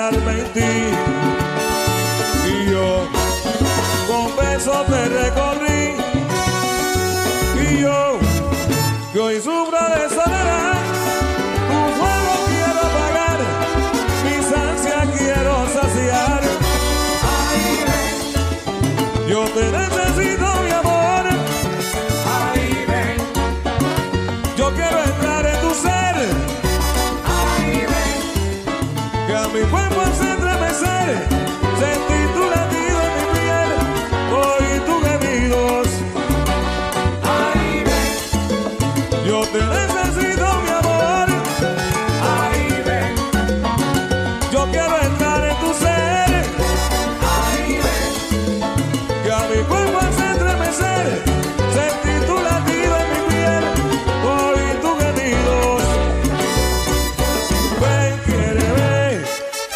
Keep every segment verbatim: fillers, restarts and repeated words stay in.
calcinarme en ti. Y yo con besos te recorrí. Y yo, que hoy sufro de soledad, tu fuego quiero apagar, mis ansias quiero saciar. Ay, ven. Yo te necesito, mi amor. Ay, ven. Yo quiero entrar en tu ser. Ay, ven. Que a mi cuerpo hace estremecer, sentir tu latido en mi piel, oír tus gemidos. Ay, ven. Yo te necesito, mi amor. Ay, ven. Yo quiero entrar en tu ser. Ay, ven. Que a mi cuerpo hace estremecer, sentir tu latido en mi piel, oír tus gemidos. Ven, quiere ver.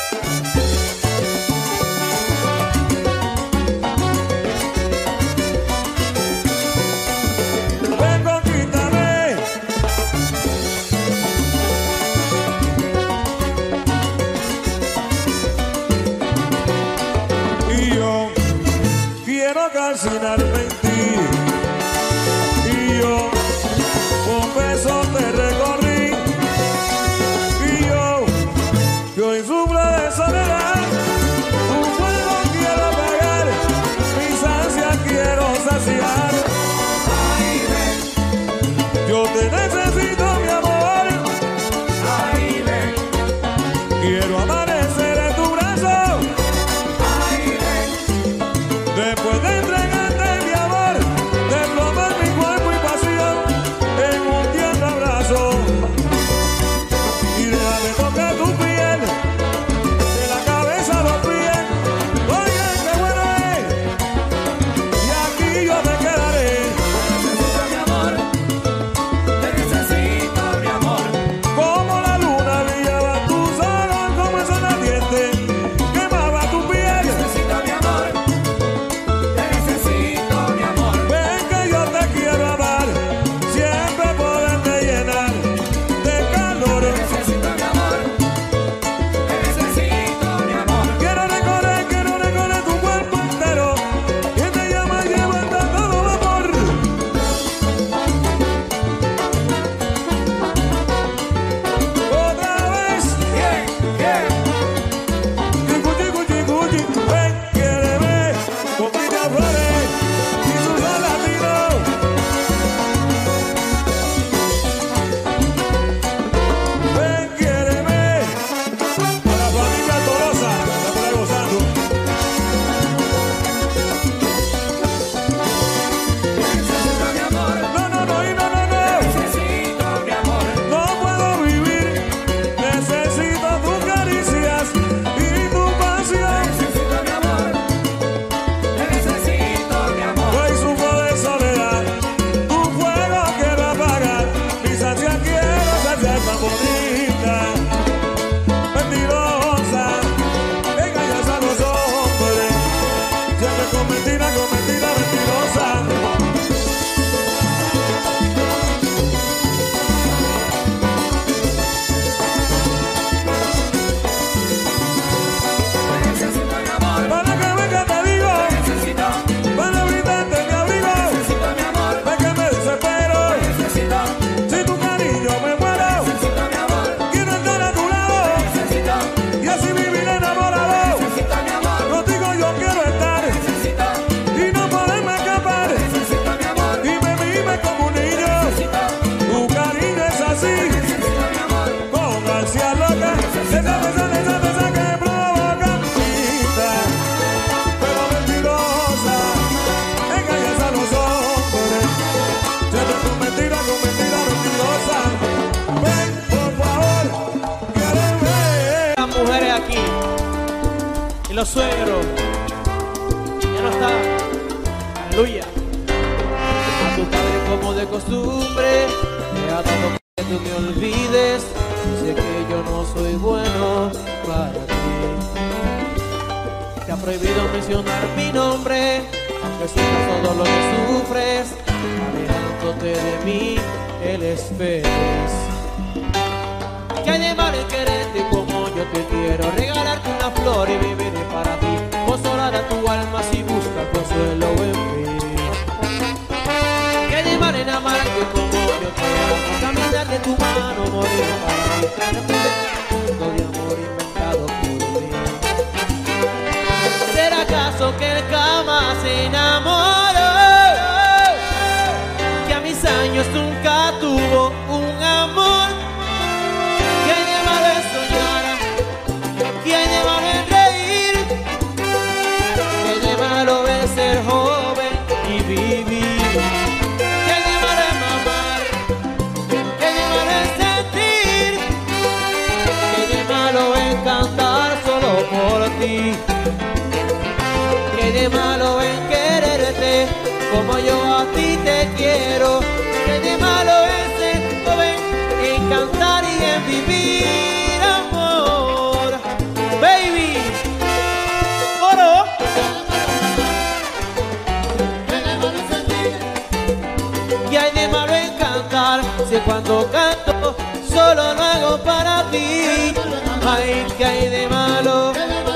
Ven, conquístame. Y yo quiero calcinarme en ti. Y yo con besos te recorrí. Y yo, que hoy sufro de soledad, tu fuego quiero apagar, mis ansias quiero saciar. Ay, ven. Yo te necesito, mi amor. Ay, ven. Quiero amanecer en tu brazo, Ay, ven. después de entregarte mi amor, desplomar mi cuerpo y pasión en un tierno abrazo. Y déjame tocar tu piel, de la cabeza a los pies. Oye, qué bueno es, y aquí yo me quedaré. Necesito mi amor. Te necesito mi amor. Como la luna brillaba tus ojos, como el sol ardiente quemaba tu piel. Necesito mi amor. Te necesito mi amor. Ven que yo te quiero amar, siempre poderte llenar de calor. Necesito mi amor. Te necesito mi amor. Quiero recorrer, quiero recorrer tu cuerpo entero, y te llama y lleva todo vapor. Otra vez, Bien, bien. chicu, chicu, chicu, chicu. Ven, quiere ver, con Cristian Flores y su sol latino. Ven, quiere ver, a la familia Tolosa, está por ahí gozando. Necesito mi amor. No, no, no, y no, no, no. Necesito mi amor. No puedo vivir, necesito tus caricias y tu pasión. Necesito mi amor. Te necesito mi amor. Hoy sufro de soledad, tu fuego quiero apagar, mis ansias quiero saciar tan bonita, mentirosa, engañas a los hombres, siempre con mentira, con mentira, mentirosa. Necesito mi amor. Para que venga te digo, Necesito. para brindarte mi abrigo, Necesito mi amor. ve que me desespero, Necesito. si tu cariño me muero, Necesito mi amor. quiero estar a tu lado, Necesito. y así vivir enamorado, Necesito mi amor. contigo yo quiero estar, Necesito. y no poderme escapar, Necesito mi amor. y me mime como un niño, Necesito. tu cariño es así, Necesito mi amor. con ansia loca, esa besa, esa besa que provoca vida, pero mentirosa, engañas a los hombres, siempre con mentira, con mentira, mentirosa. Ven, por favor, quieren ver. Las mujeres aquí y los suegros ya no están. Aleluya. A tu padre como de costumbre te ha dado que tú me olvides. Sé que yo no soy bueno para ti. Te ha prohibido mencionar mi nombre, aunque sepas todo lo que sufres. Alejándote de mí, él esperes. Que hay de mal en quererte como yo te quiero, regalarte una dolor y viviré para ti. Consolará tu alma si busca consuelo en mí. Que de mal en amarte como yo te amo, caminar de tu mano, morir para mí. Mundo de amor inventado por mí. ¿Será acaso que él jamás se enamoró? Que a mis años nunca tuvo un amor. Que hay de malo en soñar, que hay de malo en reír, que hay de malo en ser joven y vivir, que hay de malo en mamar, que hay de malo en sentir, que hay de malo en cantar solo por ti, que hay de malo en quererte como yo a ti te quiero, que hay de malo en ser joven, en cantar y en vivir amor. Baby, oro. Y hay de malo en cantar, si cuando canto solo lo hago para ti. Ay, que hay de malo,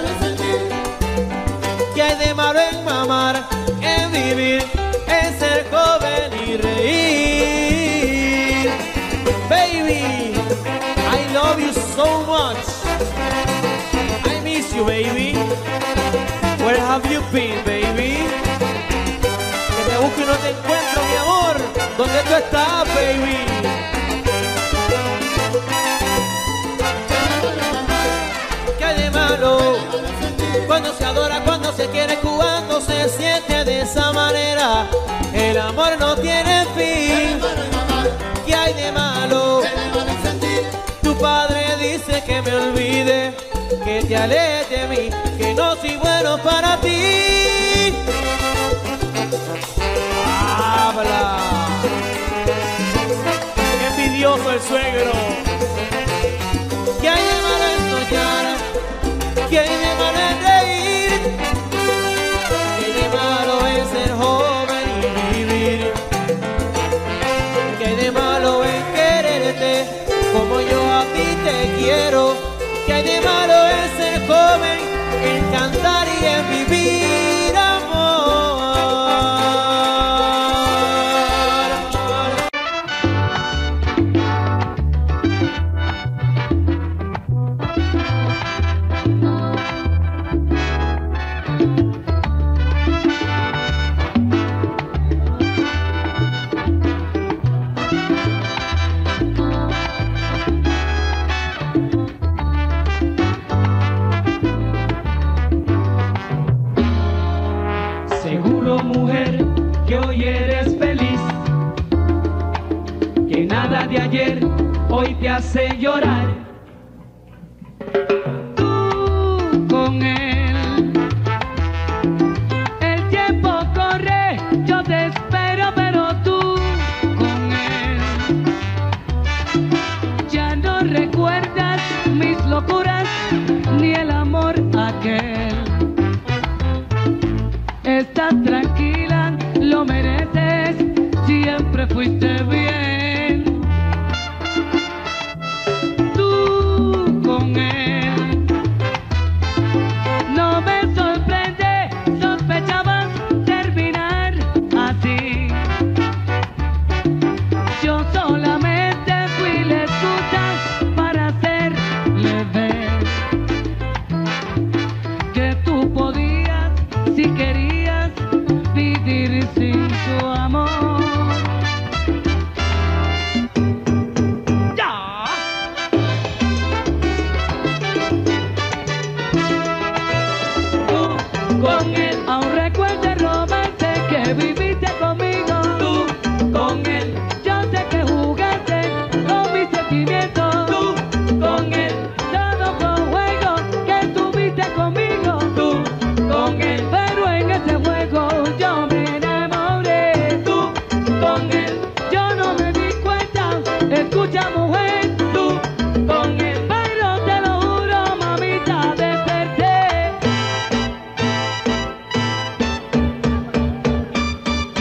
que hay de malo en mamar, en vivir, en ser joven y reír. Baby, I love you so much. I miss you, baby. Where have you been, baby? Que te busco y no te encuentro, mi amor. ¿Dónde tú estás, baby? ¿Qué hay de malo? Cuando se adora, cuando se quiere, cuando se siente de esa manera. El amor no tiene fin. ¿Qué hay de malo? Tu padre dice que me olvide, que te alejes de mí, que no soy bueno para ti. Habla. Envidioso el suegro. ¿Qué hay de malo en soñar? ¿Qué hay de malo en reír? ¿Qué hay de malo en ser joven y vivir? ¿Qué hay de malo en quererte como yo a ti te quiero? ¿Qué hay de malo en ser joven, en cantar y en vivir amor? Seguro, mujer, que hoy eres feliz, que nada de ayer hoy te hace llorar. Tú con él, el tiempo corre, yo te espero, pero tú con él ya no recuerdas mis locuras ni el amor aquel. Estás tranquila, lo mereces, siempre fuiste bien. Tú con él, no me sorprende, sospechabas terminar así. Yo solamente fui la excusa para hacerle ver que tú podías, si querías, vivir sin su amor. ¡Ya! Tú con él, aún recuerda el romance que viviste conmigo. Tú con él, yo sé que jugaste con mis sentimientos. Tú con él, todo fue un juego que tuviste conmigo. Tú con él, pero en ese juego yo me enamoré. Tú con él, yo no me di cuenta. Escucha, mujer, tú con él, pero te lo juro, mamita, desperté.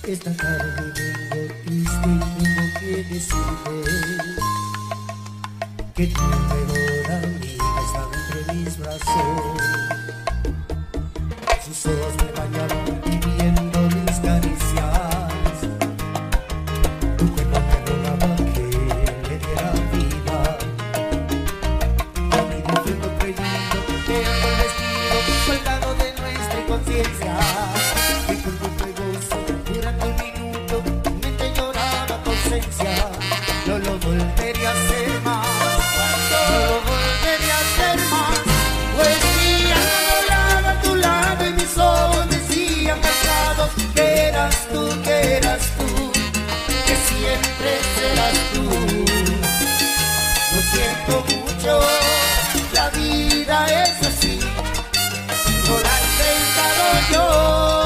Esta tarde vengo triste y tengo que decirte que tu mejor amiga estaba entre mis brazos. Sus ojos me bañaron pidiendo mis caricias. Tu cuerpo me rogaba que le diera vida. A mí de fuego prohibido que ando el vestido colgado de nuestra inconsciencia. Mi cuerpo fuegoso durante un minuto, mi mente lloraba tu ausencia. No lo volvería a hacer más. No lo volvería a hacer más. Pues mi alma volaba a tu lado y mis ojos decían cansados que eras tú, que eras tú, que siempre serás tú. Lo siento mucho, la vida es así, no la he inventado yo.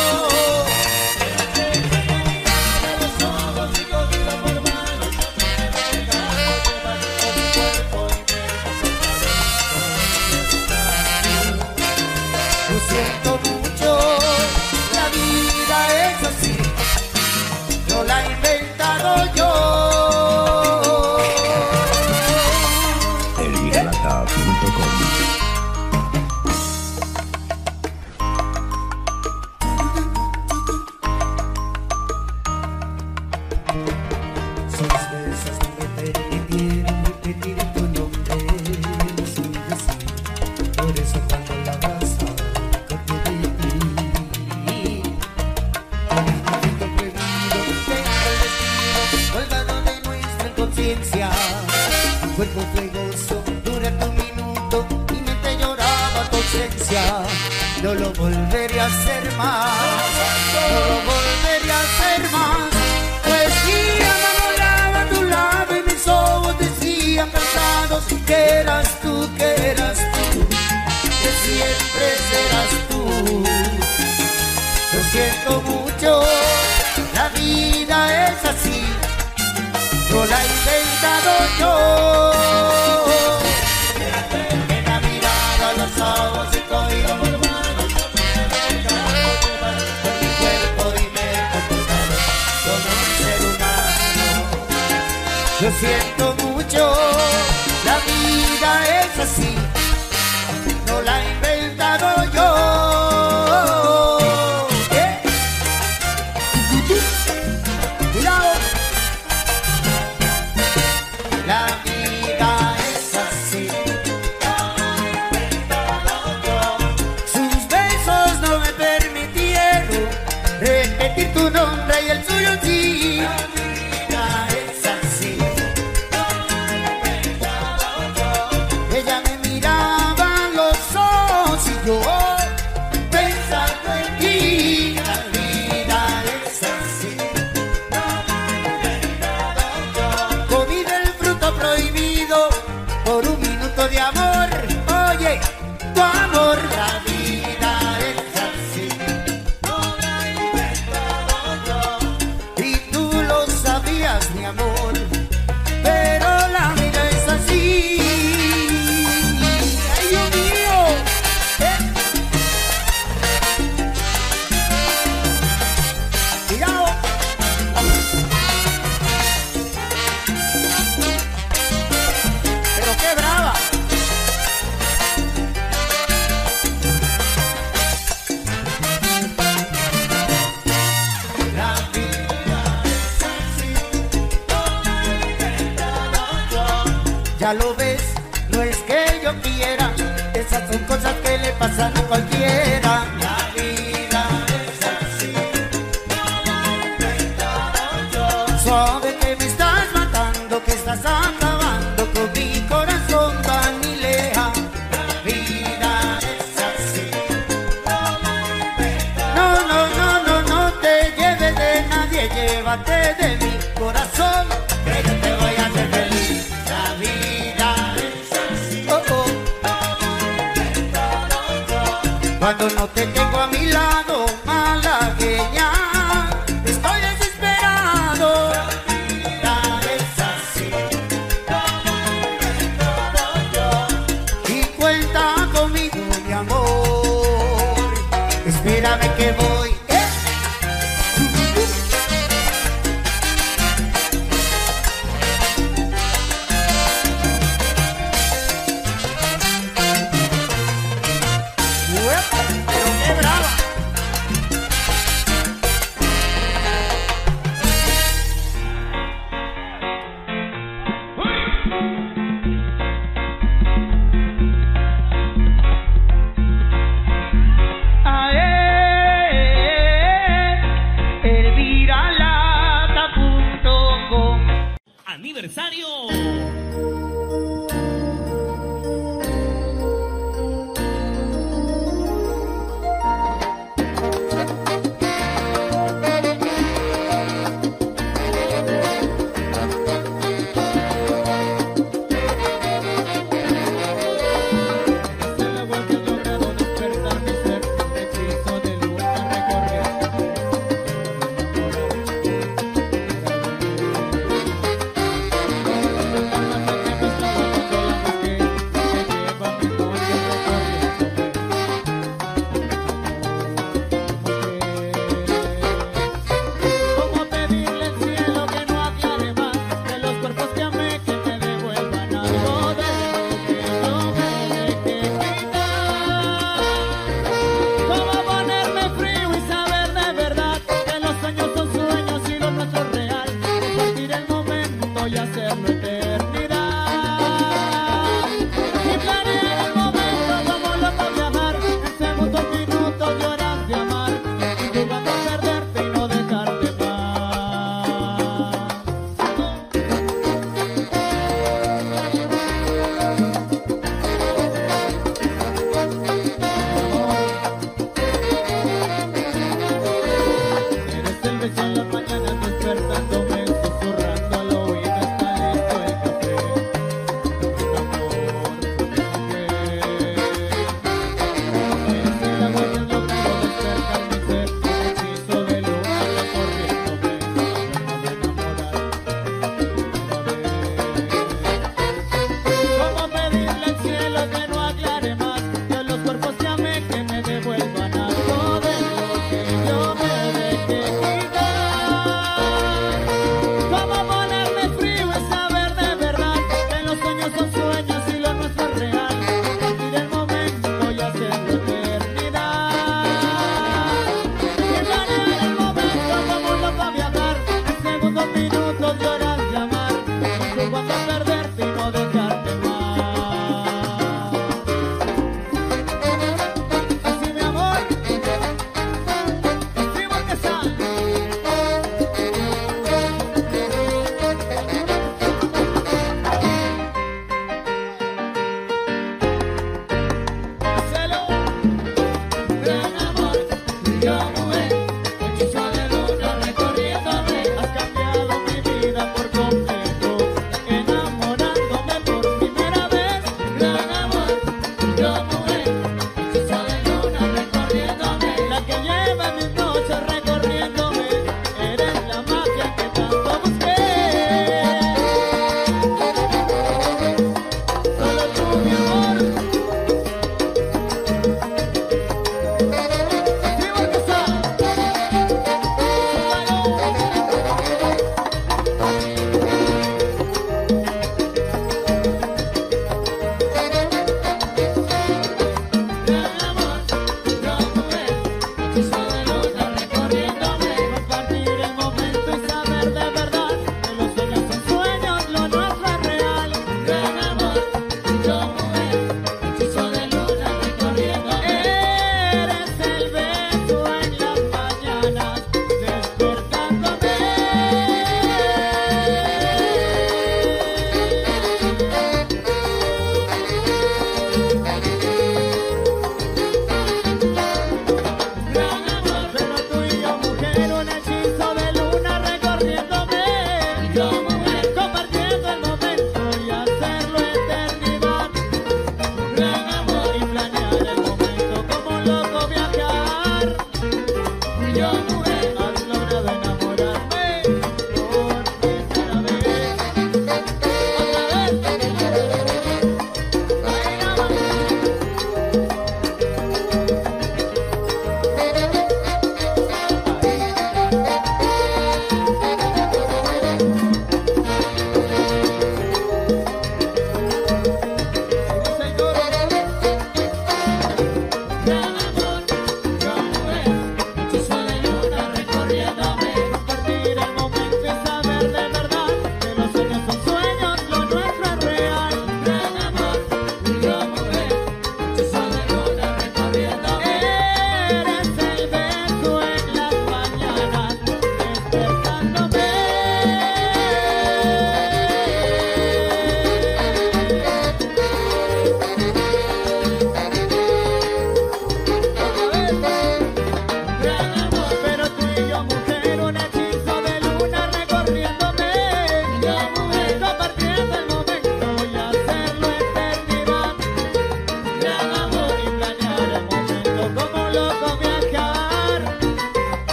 Lo siento mucho, la vida es así, no la he inventado yo. elviralata punto com. Sus besos no me permitieron repetir tu nombre sin decir. Por eso cuando la abrazaba corté de ti. Momento prohibido, deja el destino colgado de nuestra inconsciencia. Tu cuerpo fuegoso durante un minuto, mi mente lloraba tu ausencia. No lo volveré a hacer más, no lo volveré a hacer más. Pues mi alma volaba a tu lado y mis ojos decían cansados que eras tú, que eras tú, que siempre serás tú. Lo siento mucho, la vida es así, no la he inventado yo. En la mirada, los ojos y cogido por manos, con mi cuerpo y me he comportado como un ser humano. Lo siento mucho, la vida es así, no la he inventado yo. ¿Eh? Cuidado. La vida es así, sus besos no me permitieron repetir tu nombre y el suyo sí. La vida es así, ella me miraba a los ojos y yo pensando en ti. La vida es así, comí del fruto prohibido por un minuto de amor. Oye, tu amor, la vida es así, no la he inventado yo. Y tú lo sabías, mi amor, pero la vida es así. ¡Ay, Dios mío! ¿Eh? Cuidado. Pero qué brava. La vida es así, no la he inventado yo. Ya lo ves, no es que yo quiera, esas son cosas que le pasan a cualquiera. La vida es así, no la he inventado yo. Suave que me estás matando, que estás acabando con mi corazón tan y leja. La vida es así, no la he inventado. No, no, no, no, no te lleves de nadie, llévate de mi corazón, que yo te voy a hacer feliz. La vida es así, oh, oh. Cuando no te tengo a mi lado, malagueña, estoy desesperado. La vida es así, no la he inventado yo. Y cuenta conmigo, mi amor, espérame que voy. ¿Eh?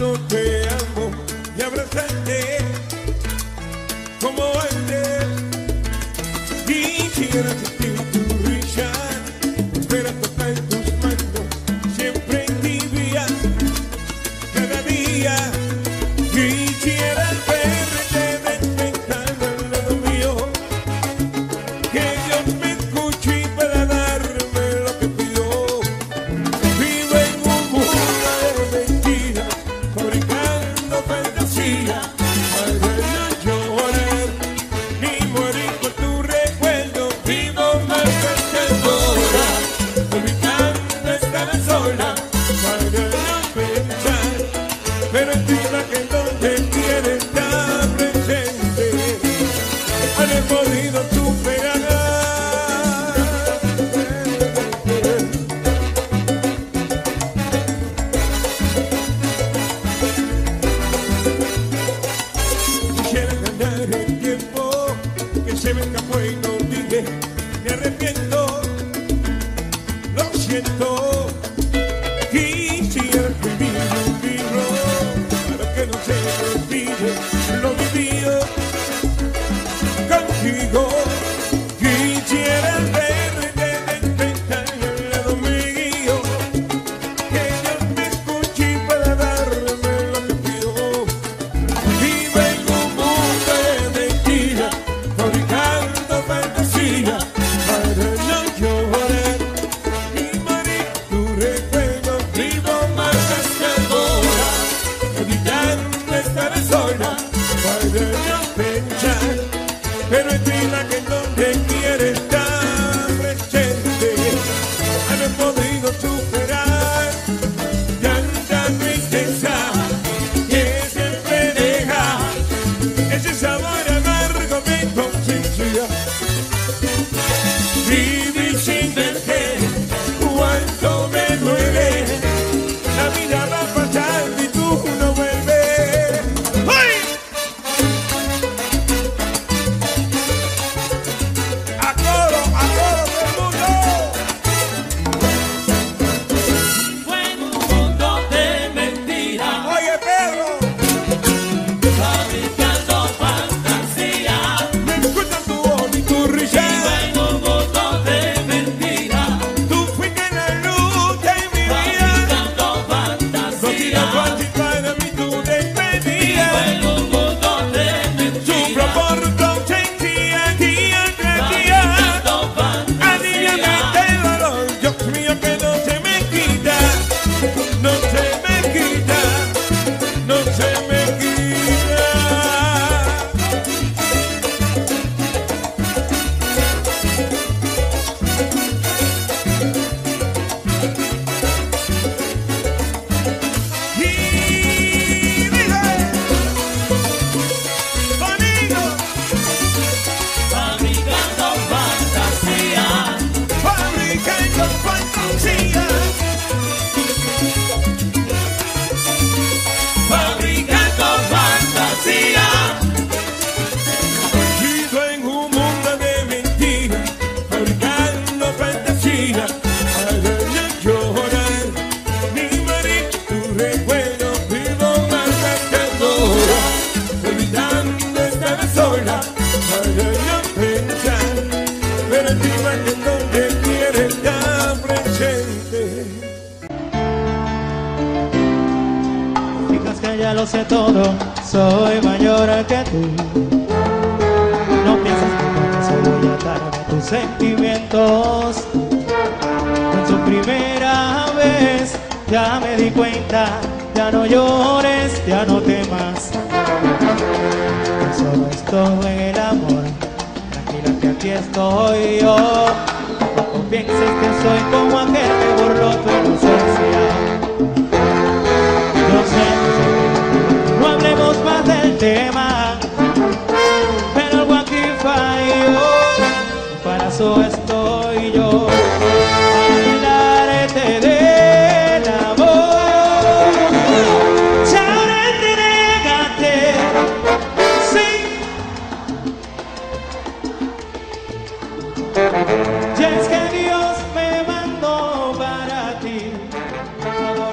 cuando te amo y abrazarte como antes. Quisiera sentir tu risa, volver a tocar tus manos, siempre tibia, cada día. Quisiera verte despejado al lado mío, que Dios me escuche y para darme lo que pido. Vivo en un mundo de mentiras, fabricando fantasía, para no llorar ni morir por tu recuerdo. Vivo más cantadora, olvidando estar sola, para no pensar, pero encima que donde quieres estar presente, no he podido superar. Quisiera ganar el tiempo que se me escapó y no dije, me arrepiento, lo siento. Quisiera escribir un libro para que no se me olvide lo vivido contigo. Quisiera verte despertar al lado mío, que Dios me escuche y para darme lo que pido. Vivo en un mundo de mentiras, fabricando fantasía, para no llorar ni morir tu recuerdo. Vivo más cantadora, olvidando estar sola, para no pensar, pero encima que donde quiere estar presente, no he podido superar tanta tristeza que siempre deja ese sabor amargo de conciencia. Vivir sin verte, cuánto me duele, la vida va pasando y tú no vuelves. ¡Ay! ¡A coro, a coro todo el mundo! Fue en un mundo de mentiras, Oye, Pedro, fabricando fantasía. me escucha tu voz y tu risa. Fue en un mundo de mentiras, Tú fuiste la luz de mi vida. fabricando No tira fantasía. fácil para mí tu despedida. Fue en un mundo de Sufro mentiras, por tu ausencia día tras día. fabricando Aliviame fantasía. el dolor, Dios mío, que no se me quita, no se me quita, no se me quita. Y dice, conmigo, Fabricando fantasía, fabricando fantasía. fabricando fantasía. Vivo en un mundo de mentiras, fabricando fantasía, para no llorar ni morir tu recuerdo. Vivo más cantadora, olvidando estar sola, para no pensar, pero encima que donde quiere estar presente. Fijas que ya lo sé todo, soy mayor que tú. No pienses que con eso voy a darme tus sentimientos. En su primera vez ya me di cuenta, ya no llores, ya no temas. Que solo estoy en el amor, tranquila que aquí estoy yo. Tampoco pienses que soy como aquel que burló tu inocencia. Yo sé, no hablemos más del tema, pero algo aquí falló. Para eso estoy yo, para hablarte del amor. Si ahora entrégate, sí. Ya es que Dios me mandó para ti.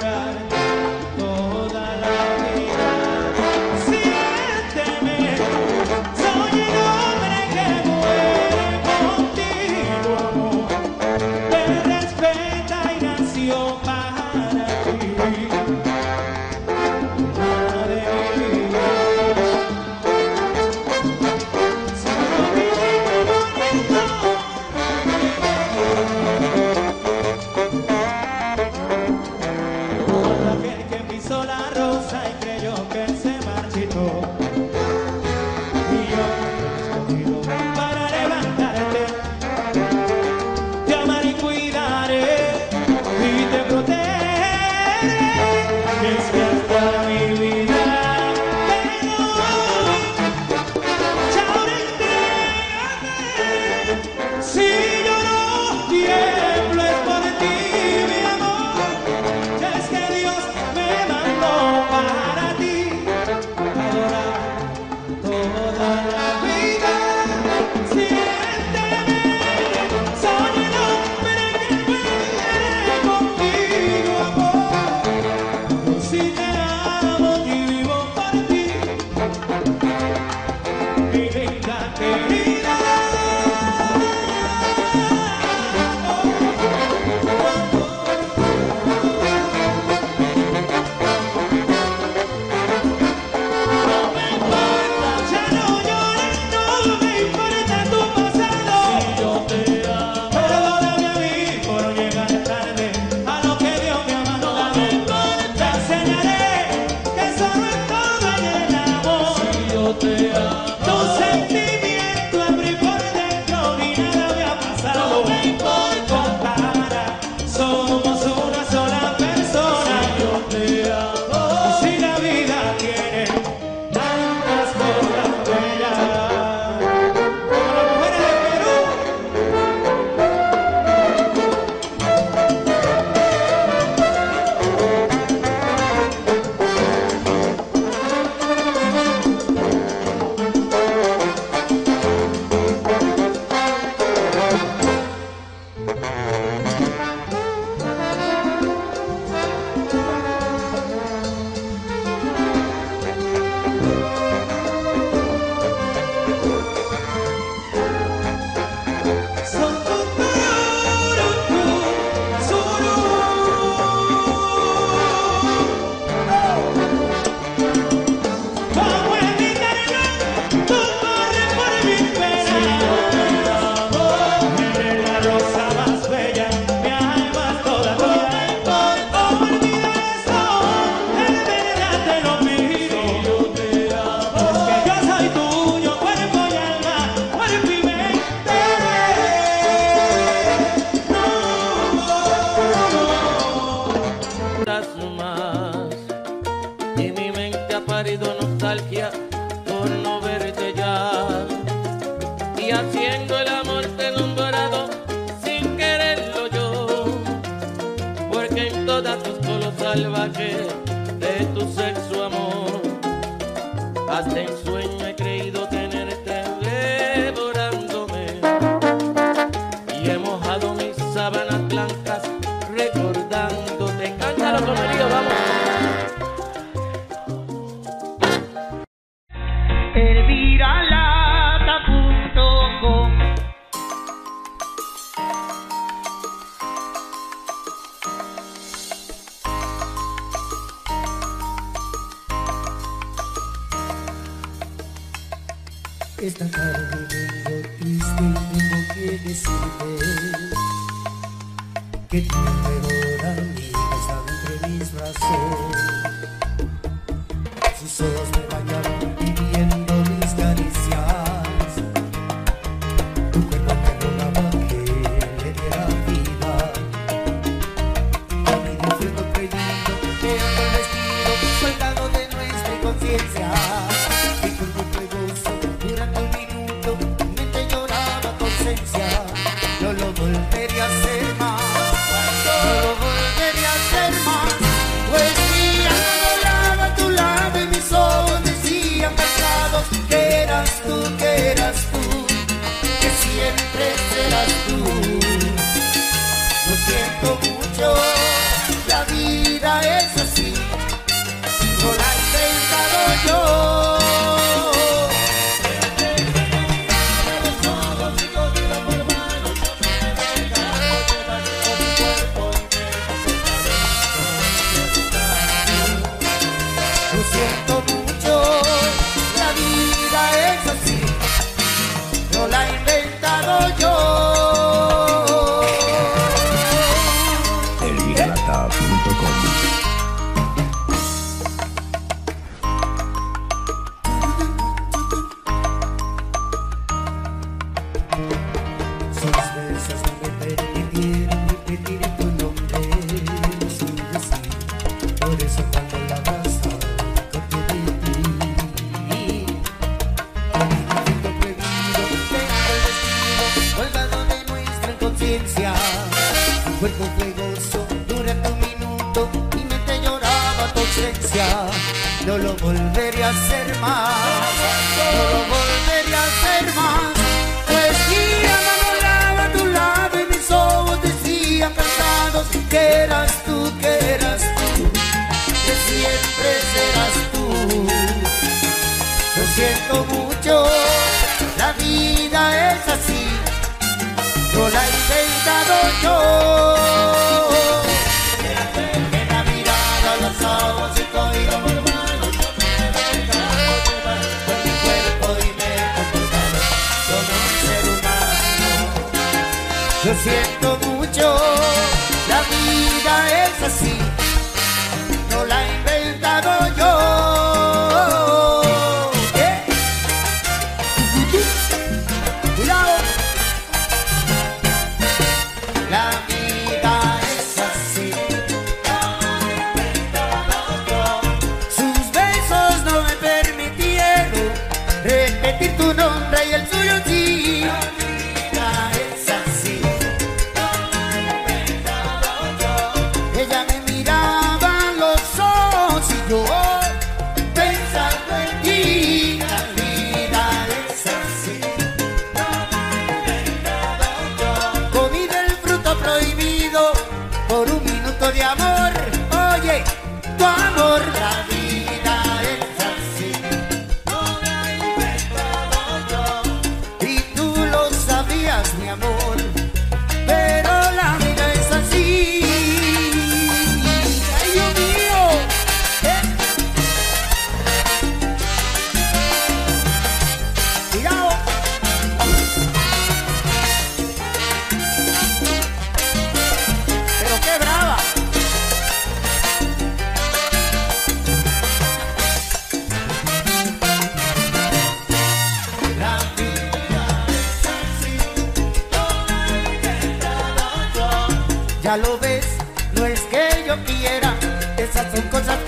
y mi mente ha parido nostalgia por no verte ya. Y haciendo el amor te he enamorado sin quererlo yo, porque en todas tus colos salvajes de tu sexo amor, hasta en sueño he creído tenerte devorándome, y he mojado mis sábanas blancas recordándote. Cántalo conmigo, vamos. elviralata punto com. Esta tarde vengo triste y tengo que decirte que tu mejor amiga está entre mis brazos. Sus ojos me bañaron pidiendo mis caricias. Tu cuerpo me rogaba que le diera vida. A mi disfruto prohibido, quedando el vestido colgado de nuestra inconsciencia. Mi cuerpo fue gozo durante un minuto, mi mente lloraba tu ausencia. No lo volvería a hacer más, no lo volvería a hacer más. Pues mira, volaba a tu lado y mis ojos decían cansados que eras tú, que eras tú, que siempre serás tú. Lo siento mucho, la vida es así, no la he inventado yo. Lo siento mucho, la vida es así, no la he inventado yo. elviralata punto com. Sus besos no me permitieron repetir tu nombre sin decir. Por eso cuando la abrazaba corté de ti. A mi defecto prohibido, dejando el destino colgado de nuestra inconsciencia. Tu cuerpo fue gozo durante un minuto, mi mente lloraba tu ausencia. No lo volveré a hacer más, no lo volveré a hacer más. Pues mira, me volaba a tu lado y mis ojos decían cansados que eras tú, que eras tú, que siempre serás tú. Lo siento mucho, la vida es así, no la he inventado yo. En la mirada, los ojos y código hermano, yo me he dejado llevar por mi cuerpo y me he comportado como un ser humano. Lo siento mucho, la vida es así, no la he inventado yo. ¿Eh? Cuidado. La vida es así, no la he inventado yo. Sus besos no me permitieron repetir tu nombre y el suyo sí. La vida es así, no la he inventado yo. Ella me miraba a los ojos y yo pensando en ti. La vida es así, no la he inventado yo. Comí del fruto prohibido por un minuto de amor. Oye, tu amor, la vida es así, no la he inventado yo.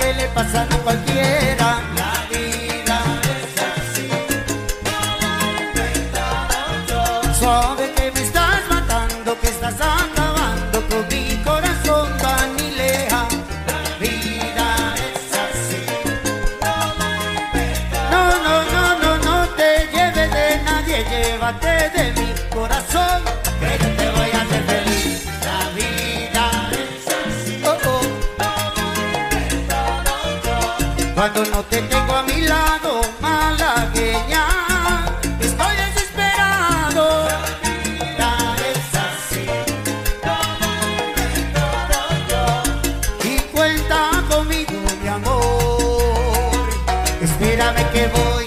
que le pasan a cualquiera. La vida es así, no la he inventado yo. Sabe que me estás matando, que estás acabando con mi corazón tan ileja. La vida es así, no la he inventado. No, no, no, no, no te lleves de nadie, llévate de mi corazón, que yo te voy a hacer feliz. La vida es así, oh, oh. Cuando no te tengo a mi lado, malagueña, estoy desesperado. La vida es así, no la he inventado yo. Y cuenta conmigo, mi amor, espérame que voy.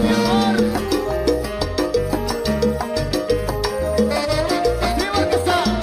Así porque está.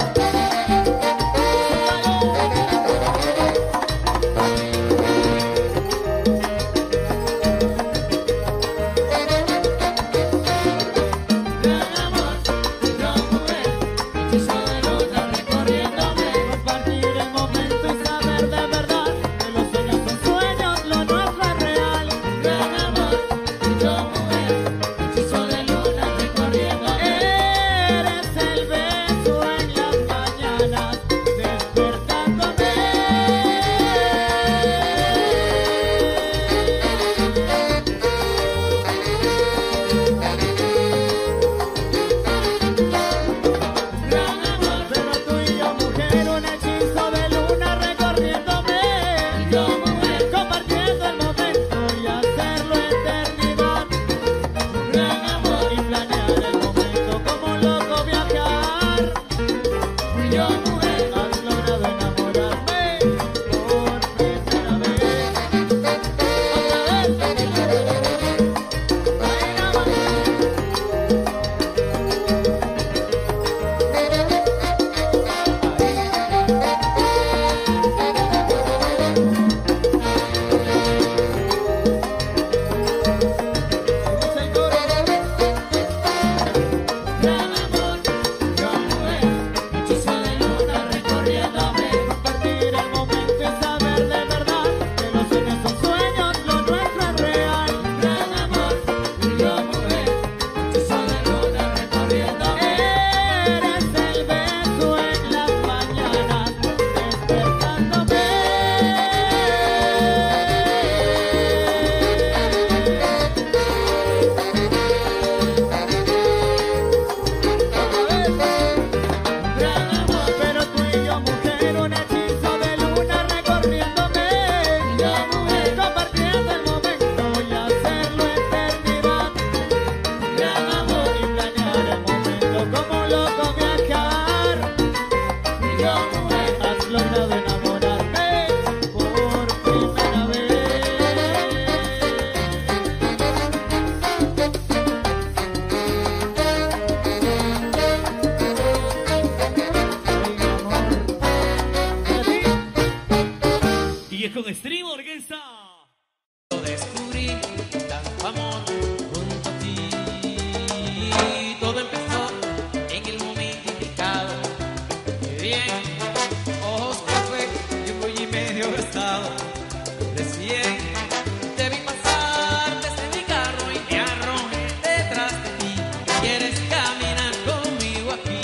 con Stream Orquesta. Lo descubrí, tanto amor junto a ti. Todo empezó en el momento indicado. Qué bien, ojos café y un pollo y medio estado. Recién te vi pasar desde mi carro y me arrojé detrás de ti. ¿Quieres caminar conmigo aquí?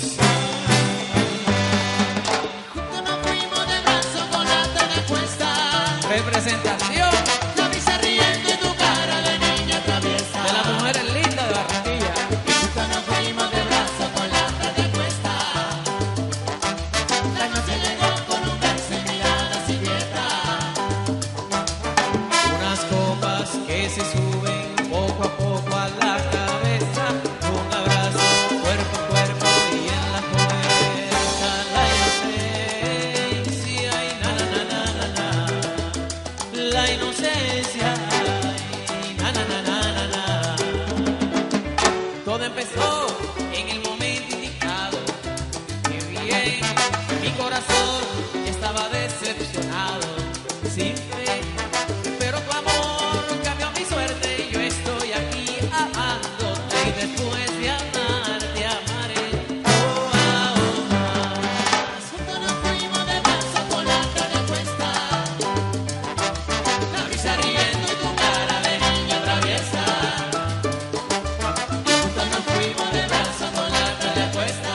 Juntos nos fuimos de brazo con la tela cuesta. Representación La brisa riendo y tu cara de niña traviesa. de las mujeres lindas de Barranquilla. Juntos nos fuimos de brazo con la tela cuesta. La noche llegó con un beso y miradas inquietas. Unas copas que se suben poco a poco a la cabeza. Un abrazo cuerpo a cuerpo y en la puerta la inocencia y na na na na na na. La inocencia y na na na na na na. Todo empezó en el momento indicado. Qué bien, mi corazón ya estaba decepcionado, sin fe, pero tu amor cambió mi suerte y yo estoy aquí amándote y después de amarte amaré. Oh, ah, oh, ah. Juntos nos fuimos de brazo con la tela cuesta. La brisa riendo y tu cara de niña traviesa. Juntos nos fuimos de brazo con la tela puesta.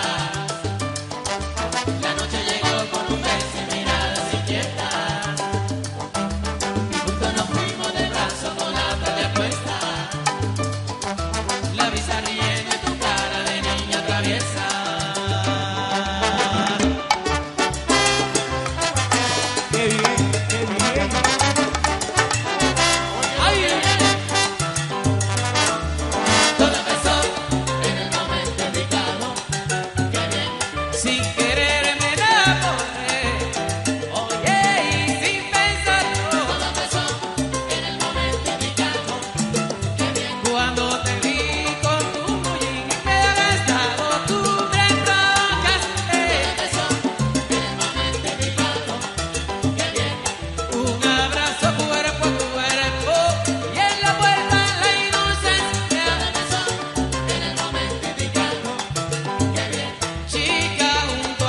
La noche llegó con un beso y miradas inquietas. Juntos nos fuimos de brazo con la tela puesta. La brisa riendo y tu cara de niña traviesa. Qué bien, qué bien. ¡Ay! Todo empezó en el momento indicado. Qué bien. Sin querer me enamoré, oye, y sin pensarlo. Todo empezó en el momento indicado. Qué bien. Cuando te vi con tu muñeca y me gastado, tú me provocaste. Empezó en el momento indicado. Qué bien. Un abrazo cuerpo a cuerpo y en la puerta la inocencia. Empezó en el momento indicado. Qué bien. Chica, junto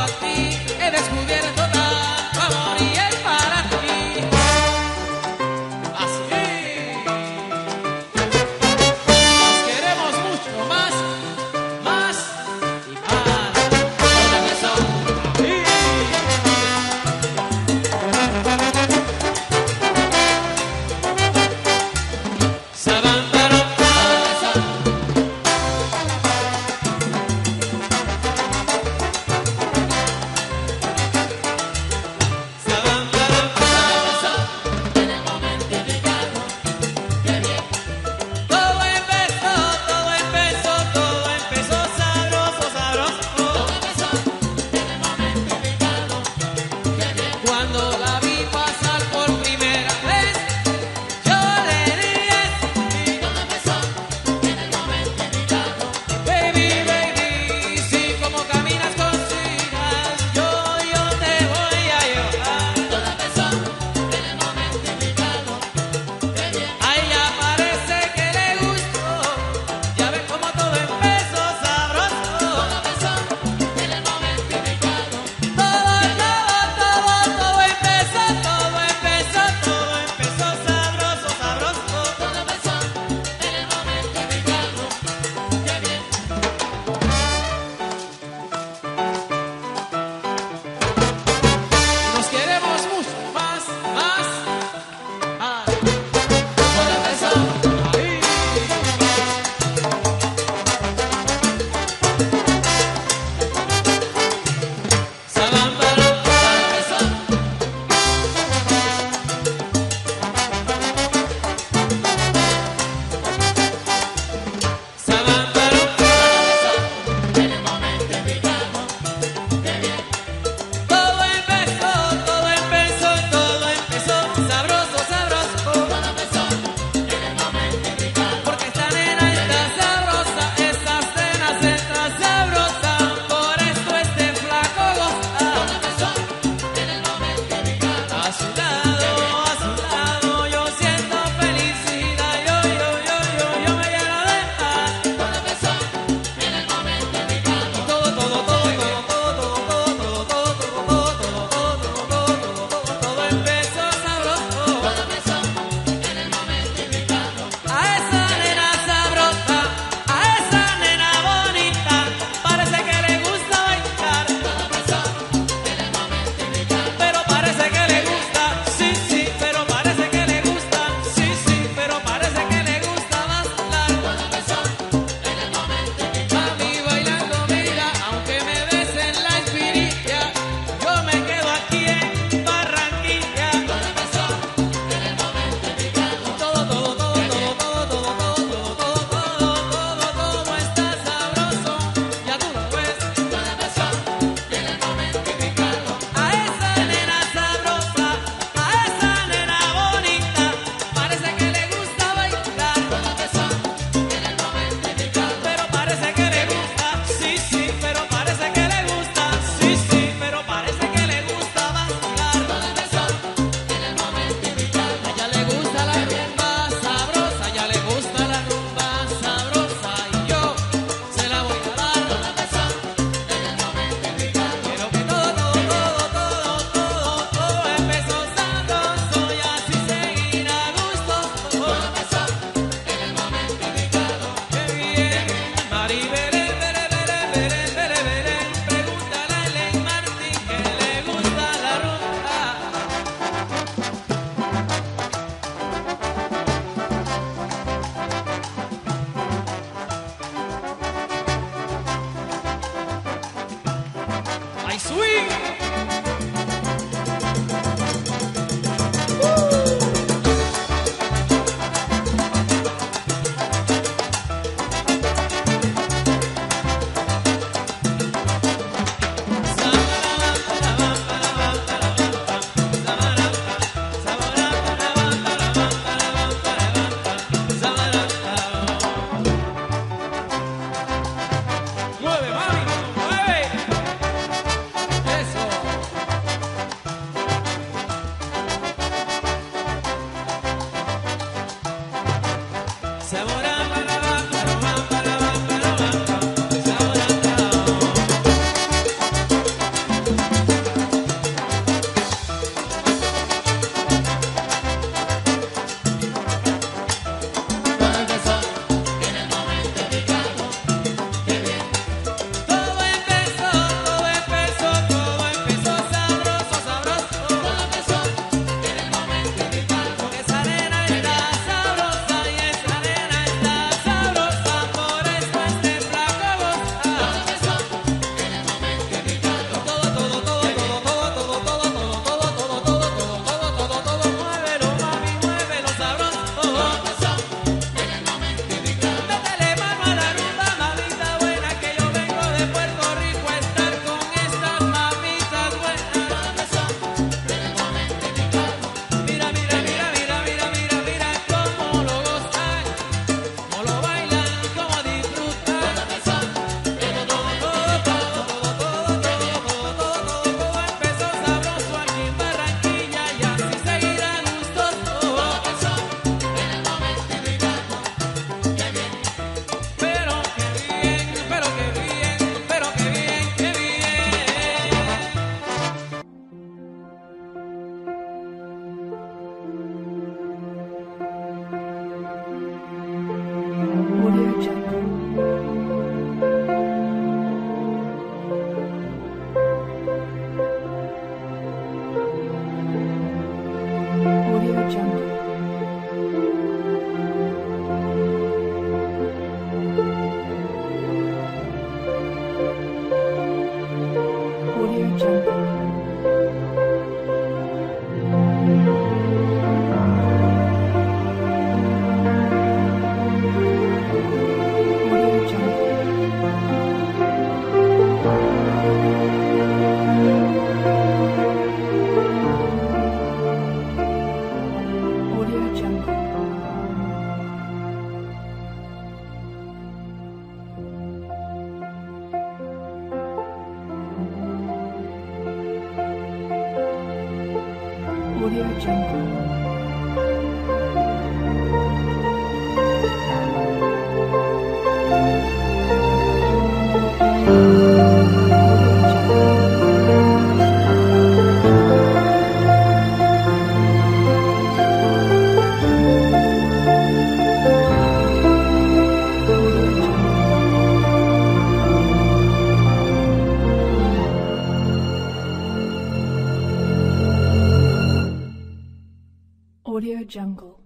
Audio Jungle. Audio Jungle.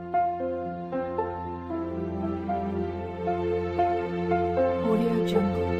Audio Jungle.